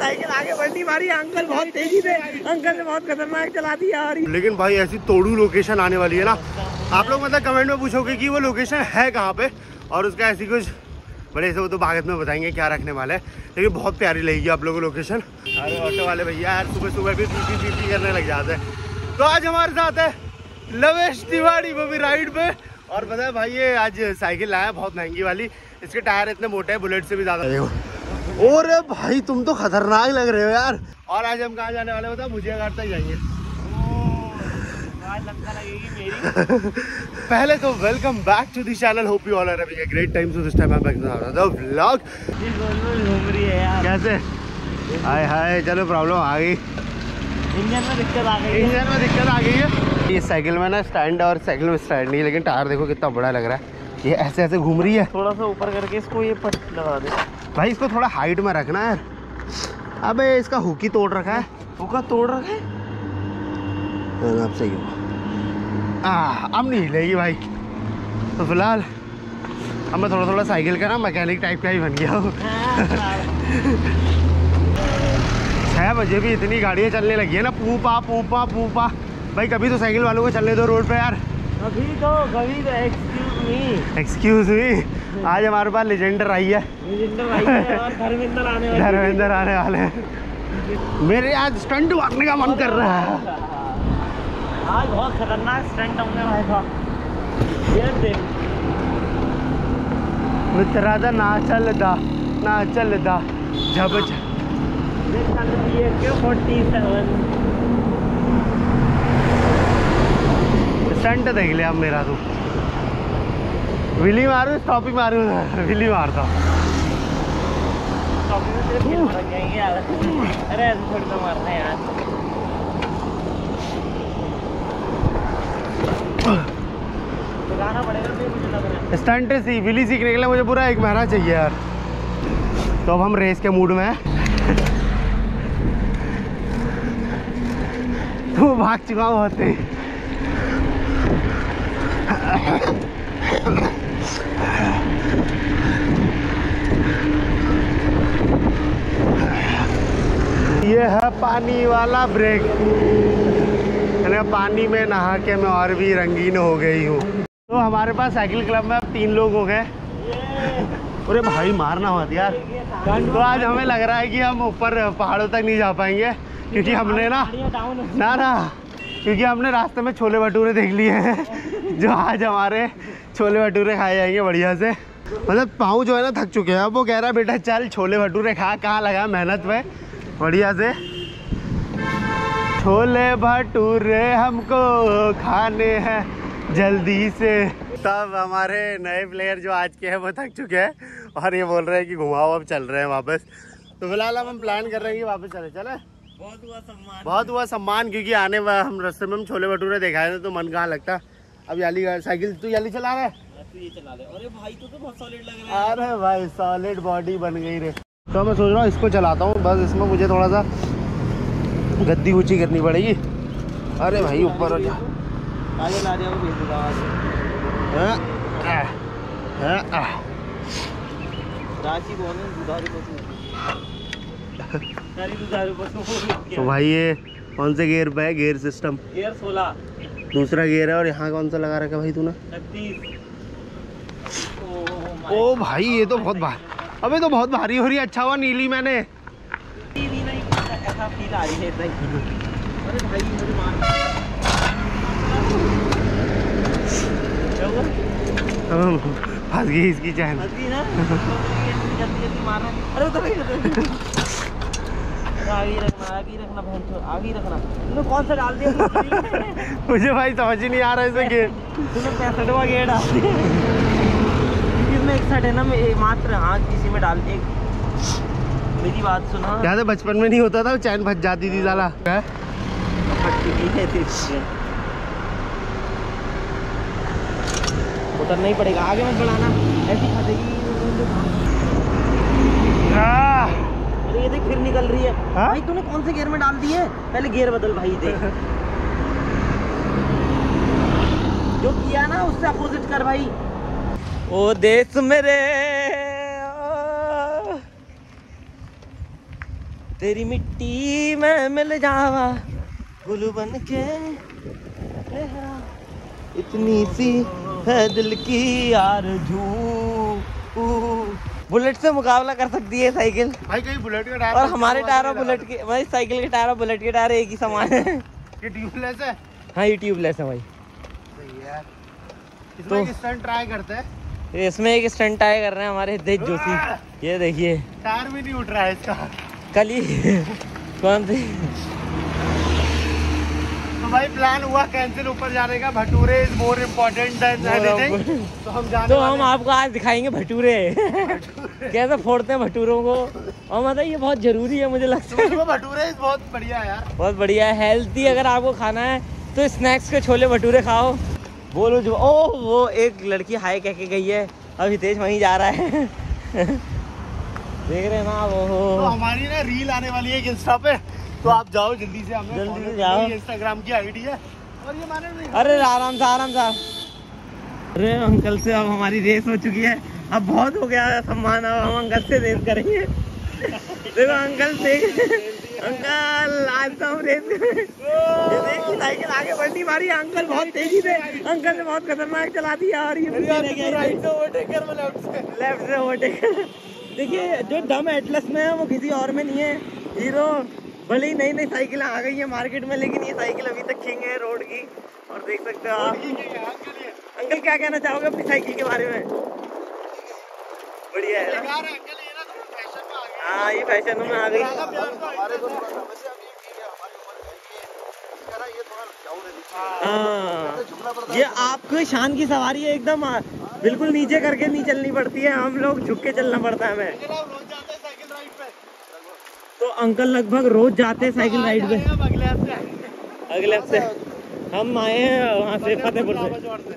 Cycle आगे बढ़नी मारी, अंकल बहुत तेजी से, अंकल ने बहुत खतरनाक चला दी यार। लेकिन भाई ऐसी तोड़ू लोकेशन आने वाली है ना, आप लोग मतलब कमेंट में पूछोगे कि वो लोकेशन है कहाँ पे, और उसका ऐसी कुछ बड़े से वो तो बागत में बताएंगे क्या रखने वाला है, लेकिन बहुत प्यारी लगेगी आप लोगों को लोकेशन। अरे ऑटो वाले भैया यार सुबह सुबह भी पी करने लग जाते हैं। तो आज हमारे साथ है लवेश तिवारी, वो भी राइड पे। और पता है भाई ये आज साइकिल लाया बहुत महंगी वाली, इसके टायर इतने मोटे हैं बुलेट से भी ज्यादा। और भाई तुम तो खतरनाक लग रहे हो यार। और आज हम कहाँ जाने वाले हो, भुजिया घाट तक जाएंगे। पहले तो welcome back to the channel, hope you all are having a great time. So this time I am back to the vlog. घूम रही है यार कैसे, हाय हाय चलो प्रॉब्लम आ गई, इंजन में दिक्कत आ गई, इंजन में दिक्कत आ गई है। ये साइकिल में ना स्टैंड और साइकिल में स्टैंड नहीं, लेकिन टायर देखो कितना बड़ा लग रहा है। ये ऐसे ऐसे घूम रही है, थोड़ा सा ऊपर करके इसको ये पट लगा दे भाई, इसको थोड़ा हाइट में रखना है। अबे इसका हुक ही तोड़ रखा है, हुक तोड़ रखा है अब सही हो। अब नहीं हिलेगी भाई। तो फिलहाल अब मैं थोड़ा थोड़ा साइकिल का ना मैकेनिक टाइप का ही बन गया हूँ। 6 बजे भी इतनी गाड़ियाँ चलने लगी है ना, पूपा पूपा पूपा। भाई कभी तो साइकिल वालों को चलने दो रोड पे यार। कभी तो एक्सक्यूज मी। आज हमारे पास लेजेंडर आई है, और धर्मेंद्र आने वाले हैं। मेरे आज स्टंट मारने का मन कर रहा है, आज बहुत खतरनाक स्टंट होने वाला था। ये देख मित्रा ना चल दा झब स्टंट देख लिया अब मेरा। तो विली मारू स्टॉपिंग मारू, विली मारता। अरे ऐसे थोड़ी ना मारना यार। स्टंट सी विली सीखने के लिए मुझे पूरा 1 महीना चाहिए यार। तो अब हम रेस के मूड में हैं। तो भाग चुका हूँ बहुत ही। ये है पानी वाला ब्रेक, पानी में नहा के मैं और भी रंगीन हो गई हूँ। तो हमारे पास साइकिल क्लब में अब 3 लोग हो गए। अरे भाई मारना मत यार। तो आज हमें लग रहा है कि हम ऊपर पहाड़ों तक नहीं जा पाएंगे, क्योंकि हमने ना क्योंकि हमने रास्ते में छोले भटूरे देख लिए हैं, जो आज हमारे छोले भटूरे खाए जाएंगे बढ़िया से। मतलब पाँव जो है ना थक चुके हैं। अब वो कह रहा है बेटा चल छोले भटूरे खा, कहाँ लगा मेहनत में बढ़िया से। छोले भटूरे हमको खाने हैं जल्दी से। तब हमारे नए प्लेयर जो आज के हैं वो थक चुके हैं, और ये बोल रहे हैं कि घुमाओ, अब चल रहे हैं वापस। तो फिलहाल हम प्लान कर रहे हैं कि वापस चले। बहुत हुआ सम्मान, क्योंकि आने हम रास्ते में हम छोले भटूरे दिखाए थे तो मन कहाँ लगता। अब याली साइकिल तू याली चला रहा है, तू ये चला ले। अरे भाई तू तो बहुत सॉलिड लग रहा है। अरे भाई सॉलिड बॉडी बन गई रे। तो मैं सोच रहा हूँ इसको चलाता हूँ, बस इसमें मुझे थोड़ा सा गद्दी ऊंची करनी पड़ेगी। अरे भाई ऊपर जा, तो भाई ये कौन से गियर पे है, गियर सिस्टम गियर 16 दूसरा गियर है। और यहाँ कौन सा लगा रखा भाई तूने? 36। ओ भाई ये तो बहुत भारी, अबे तो बहुत भारी हो रही है। अच्छा हुआ नीली मैंने ऐसा फील आ रही है। अरे भाई मुझे मार फंस गई इसकी चैन, फंस गई ना। जल्दी मारना। अरे उधर आगे रखना बहन, तो आगे रखना। तूने कौन सा डाल दिया? मुझे भाई समझ ही नहीं आ रहा है गेयर। तूने 65वां गेयर डाल दिया। इसमें 61 है ना, मात्र हाँ इसी में डाल दिए। मेरी बात सुना, याद है बचपन में नहीं होता था, चैन फंस जाती थी साला। उतरना ही पड़ेगा, आगे मत बढ़ाना, ऐसी फंसेगी। अरे ये देख फिर निकल रही है। भाई तूने कौन से गियर में डाल दिए? पहले गियर बदल भाई, देख जो किया ना उससे अपोजिट कर भाई। ओ देश मेरे तेरी मिट्टी में मिल जावा गुल बन के, इतनी सी है दिल की आरज़ू। बुलेट से मुकाबला कर सकती है साइकिल भाई। कहीं बुलेट के टायर और हमारे टायर और बुलेट के, भाई साइकिल के टायर और बुलेट के टायर एक ही समान है। ये ट्यूबलेस है। हाँ ये ट्यूबलेस है भाई। सही है। इसमें एक स्टंट ट्राई करते हैं। इसमें एक स्टंट ट्राई कर रहे हैं हमारे हितेश जोशी। ये देखिए टायर भी नहीं उठ रहा है इसका। कल ही कौन सी तो भाई प्लान हुआ कैंसिल ऊपर जाने का। Bhature is more important than anything. तो हम जाने हम आपको आज दिखाएंगे भटूरे कैसे फोड़ते हैं भटूरों को। और मतलब ये बहुत जरूरी है मुझे लगता है। भटूरे बहुत बढ़िया है यार, बहुत बढ़िया है। हेल्थी अगर आपको खाना है तो स्नैक्स के छोले भटूरे खाओ। बोलो जो ओह वो एक लड़की हाय कह के गई है, अब हितेश वहीं जा रहा है। देख रहे हैं ना वो। तो हमारी ना रील आने वाली है इंस्टा पे, तो आप जाओ जल्दी से। हमें जल्दी से जाओ। इंस्टाग्राम की आईडी है। और ये माने नहीं। अरे आराम से आराम से। अरे अंकल से अब हमारी रेस हो चुकी है। अब बहुत हो गया है सम्मान, अब हम अंकल से रेस करेंगे। देखो अंकल देख, अंकल आज तो हम रेस देखिए साइकिल आगे बढ़नी मारी। अंकल बहुत तेजी से, अंकल ने बहुत खतरनाक चला दिया। और ये लेफ्ट से ओवरटेकर। देखिए जो दम एटलस में है वो किसी और में नहीं है। हीरो भले ही नई नई साइकिल आ गई है मार्केट में, लेकिन ये साइकिल अभी तक किंग है रोड की। और देख सकते हो आप। अंकल क्या कहना चाहोगे अपनी साइकिल के बारे में? बढ़िया है। हाँ ये फैशन में आ गई। हाँ ये आपको शान की सवारी है एकदम। बिल्कुल नीचे करके नहीं चलनी पड़ती है, हम लोग झुक के चलना पड़ता है हमें। तो अंकल लगभग रोज जाते हैं साइकिल राइड पे। अगले हफ्ते हम आए हैं वहाँ से फतेहपुर से।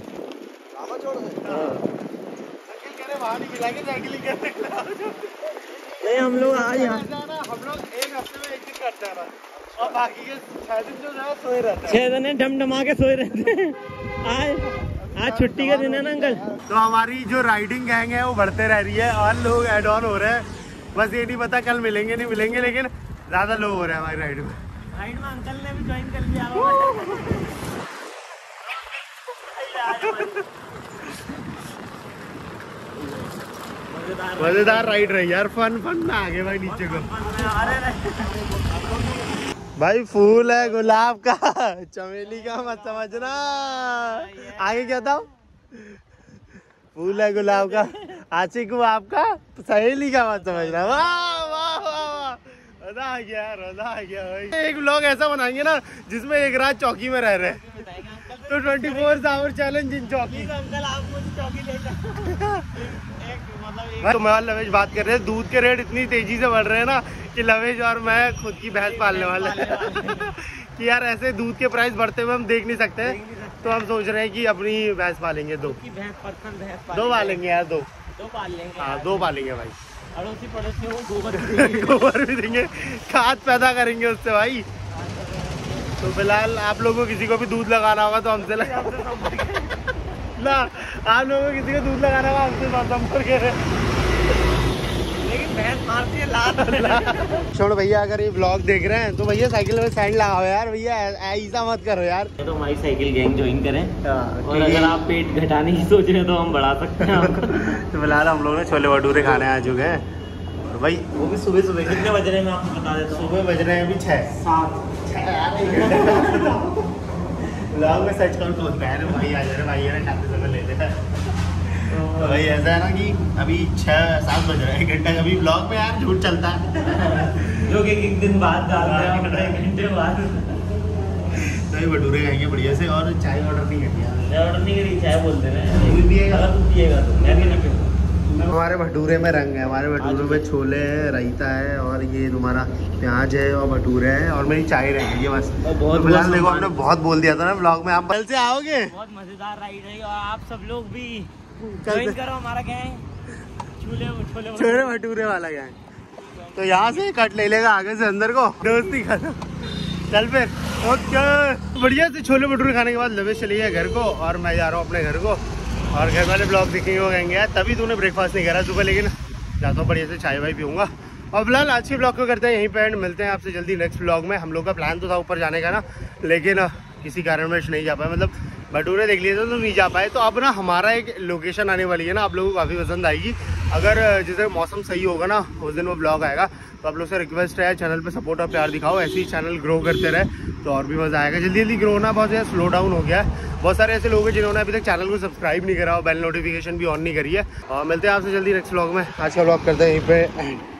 नहीं हम लोग आज यहाँ हम लोग एक हफ्ते में एक दिन करते हैं और बाकी के 6 दिन जो है सोए रहते हैं। 6 दिन ढमढमा के सोए रहते हैं। आज छुट्टी का दिन है ना अंकल। तो हमारी जो राइडिंग गैंग है वो बढ़ते रह रही है और लोग ऐड ऑन हो रहे हैं। बस ये नहीं पता कल मिलेंगे नहीं मिलेंगे, लेकिन ज्यादा लोग हो रहे हैं हमारी राइड में। राइड में अंकल ने भी ज्वाइन कर लिया। मजेदार राइड रही यार, फन ना आगे भाई नीचे को। भाई फूल है गुलाब का, चमेली का मत समझना। आगे क्या था? फूल है गुलाब का, आशिक हूँ आपका, सहेली का मत समझना। वाह वाह वाह, मजा आ गया यार, मजा आ गया भाई। एक व्लॉग ऐसा बनाएंगे ना जिसमें एक रात चौकी में रह रहे हैं, तो 24 आवर चैलेंज इन चौकी। अंकल आप मुझे चौकी ले जाओ। तो मैं और लवेश बात कर रहे हैं, दूध के रेट इतनी तेजी से बढ़ रहे हैं ना कि लवेश और मैं खुद की भैंस पालने वाले हैं। कि यार ऐसे दूध के प्राइस बढ़ते हुए हम देख नहीं सकते, तो हम सोच रहे हैं कि अपनी भैंस पालेंगे। दो पालेंगे यार, दो पाल लेंगे। हाँ 2 पालेंगे भाई। अड़ोसी पड़ोसी को गोबर भी देंगे, खाद पैदा करेंगे उससे भाई। तो फिलहाल आप लोगों को किसी को भी दूध लगाना होगा तो हमसे लगा ना, आप लोगों को किसी को दूध लगाना होगा हमसे संपर्क करें। लेकिन भैंस मारती है लात। छोड़ भैया, अगर ये ब्लॉग देख रहे हैं तो भैया साइकिल में सैंड लगाओ यार भैया, ऐसा मत करो यार। तो हमारी साइकिल गैंग ज्वाइन करें। और अगर आप पेट घटाने की सोच रहे हैं तो हम बढ़ा सकते हैं आपको। तो फिलहाल हम लोग ना छोले भटूरे खाने आ चुके हैं। और भाई वो भी सुबह सुबह। कितने बज रहे हैं मैं आपको बता देता हूँ। सुबह बज रहे हैं अभी 6 ब्लॉग में सर्च काउंट होता है भाई। आ जा रहे भाई समय ले लेता है। तो भाई ऐसा है ना कि अभी 6-7 बज रहे हैं, 1 घंटा अभी ब्लॉग में यार झूठ चलता है जो कि एक दिन बाद डालते हैं, 1 घंटे बाद। तो ये भटूरे खाएंगे बढ़िया से, और चाय ऑर्डर नहीं करी यार। ऑर्डर नहीं करी, चाय बोलते हैं। पिएगा तो मैं भी नहीं पीऊँगा। हमारे भटूरे में रंग है, हमारे भटूरे में छोले है, रायता है, और ये तुम्हारा प्याज है, और भटूरे है, और मेरी चाय रहेगी बस। तो फिलहाल देखो हमने बहुत बोल दिया था ना ब्लॉग में। आप कल से आओगे? बहुत मजेदार राइड है और आप सब लोग भी ज्वाइन करो हमारा गैंग, छोले भटूरे वाला गैंग। तो यहाँ से कट ले लेगा आगे से अंदर को, दोस्ती खत्म। चल फिर ओके। बढ़िया से छोले भटूरे खाने के बाद लवेश चली गया घर को, और मैं जा रहा हूँ अपने घर को। और घर वाले ब्लॉग देखेंगे वो कहेंगे यार तभी तूने ब्रेकफास्ट नहीं करा सुबह, लेकिन जाता हूँ बढ़िया से चाय वाय पीऊँगा और फिलहाल आज के ब्लॉग को करते हैं यहीं पे एंड, मिलते हैं आपसे जल्दी नेक्स्ट ब्लॉग में। हम लोग का प्लान तो था ऊपर जाने का ना, लेकिन किसी कारणवश नहीं जा पाए, मतलब भटूरे देख लिए थे तो नहीं जा पाए। तो अब ना हमारा एक लोकेशन आने वाली है ना, आप लोगों को काफ़ी पसंद आएगी। अगर जैसे मौसम सही होगा ना उस दिन वो ब्लॉग आएगा। तो आप लोग से रिक्वेस्ट है चैनल पे सपोर्ट और प्यार दिखाओ, ऐसे ही चैनल ग्रो करते रहे तो और भी मज़ा आएगा। जल्दी जल्दी ग्रो होना बहुत ज़्यादा स्लो डाउन हो गया है। बहुत सारे ऐसे लोग हैं जिन्होंने अभी तक चैनल को सब्सक्राइब नहीं करा और बेल नोटिफिकेशन भी ऑन नहीं करी है। और मिलते हैं आपसे जल्दी नेक्स्ट ब्लॉग में। आज का ब्लॉग करते हैं यहीं पे।